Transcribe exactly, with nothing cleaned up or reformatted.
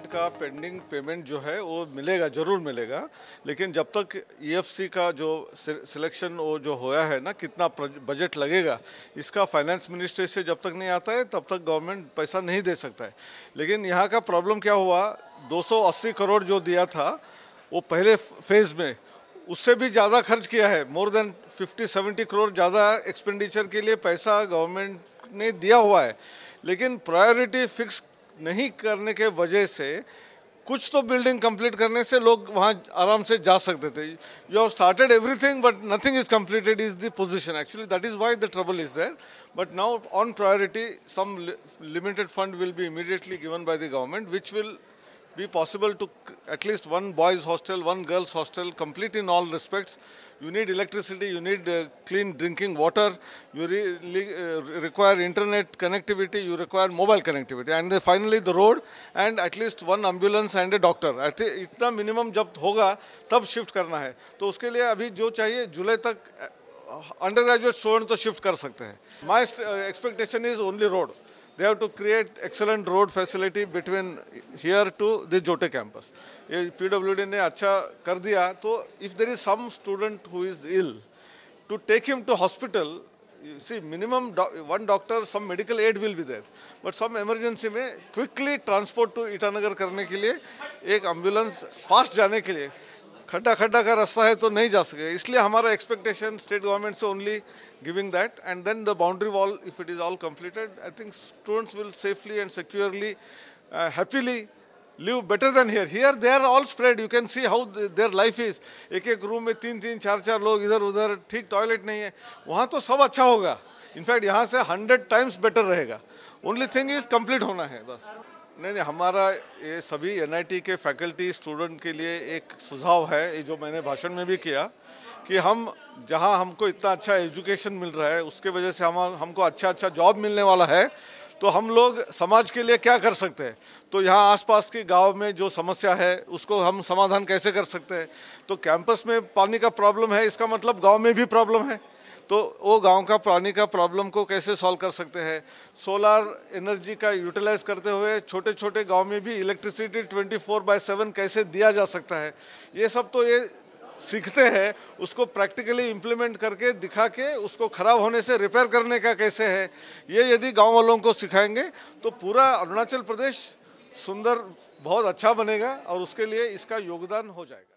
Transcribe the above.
Government का pending payment जो है वो मिलेगा, जरूर मिलेगा, लेकिन जब तक ईएफसी का जो सिलेक्शन वो जो होया है ना, कितना बजट लगेगा, इसका फाइनेंस मिनिस्ट्री से जब तक नहीं आता है तब तक गवर्नमेंट पैसा नहीं दे सकता है। लेकिन यहाँ का प्रॉब्लम क्या हुआ, दो सौ अस्सी करोड़ जो दिया था वो पहले फेज में उससे भी ज़्यादा खर्च किया है। More than fifty seventy crore ज़्यादा एक्सपेंडिचर के लिए पैसा गवर्नमेंट ने दिया हुआ है, लेकिन प्रायोरिटी फिक्स नहीं करने के वजह से कुछ तो बिल्डिंग कंप्लीट करने से लोग वहाँ आराम से जा सकते थे। You have started everything but nothing is completed is the position actually, that is why the trouble is there. But now on priority some limited fund will be immediately given by the government which will be possible to at least one boys hostel, one girls hostel, complete in all respects. You need electricity, you need uh, clean drinking water, you re uh, require internet connectivity, you require mobile connectivity, and then finally the road and at least one ambulance and a doctor. I think इतना minimum जब होगा तब shift करना है, तो उसके लिए अभी जो चाहिए जुलाई तक undergraduate student तो shift कर सकते हैं. My expectation is only road. They have to create excellent road facility between here to the Jote campus. ये P W D ने अच्छा कर दिया, तो if there is some student who is ill, to take him to hospital, you see minimum do, one doctor, some medical aid will be there, but some emergency में quickly transport to Itanagar करने के लिए एक ambulance fast जाने के लिए खड्डा खड्डा का रास्ता है तो नहीं जा सके, इसलिए हमारा expectation state government से only giving that, and then the boundary wall, if it is all completed, I think students will safely and securely, uh, happily live better than here. Here they are all spread. You can see how the, their life is. एक एक room में तीन तीन चार चार लोग इधर उधर, ठीक टॉयलेट नहीं है, वहाँ तो सब अच्छा होगा. इनफैक्ट यहाँ से हंड्रेड टाइम्स बेटर रहेगा. ओनली थिंग इज कंप्लीट होना है बस. नहीं नहीं, हमारा ये सभी एनआईटी के फैकल्टी स्टूडेंट के लिए एक सुझाव है, ये जो मैंने भाषण में भी किया, कि हम जहां हमको इतना अच्छा एजुकेशन मिल रहा है उसके वजह से हम हमको अच्छा अच्छा जॉब मिलने वाला है, तो हम लोग समाज के लिए क्या कर सकते हैं. तो यहाँ आसपास के गांव में जो समस्या है उसको हम समाधान कैसे कर सकते हैं. तो कैंपस में पानी का प्रॉब्लम है, इसका मतलब गांव में भी प्रॉब्लम है, तो वो गांव का पानी का प्रॉब्लम को कैसे सॉल्व कर सकते हैं. सोलार एनर्जी का यूटिलाइज करते हुए छोटे छोटे गांव में भी electricity twenty four by seven कैसे दिया जा सकता है. ये सब तो ये सीखते हैं, उसको प्रैक्टिकली इम्प्लीमेंट करके दिखा के उसको ख़राब होने से रिपेयर करने का कैसे है, ये यदि गांव वालों को सिखाएंगे तो पूरा अरुणाचल प्रदेश सुंदर बहुत अच्छा बनेगा और उसके लिए इसका योगदान हो जाएगा.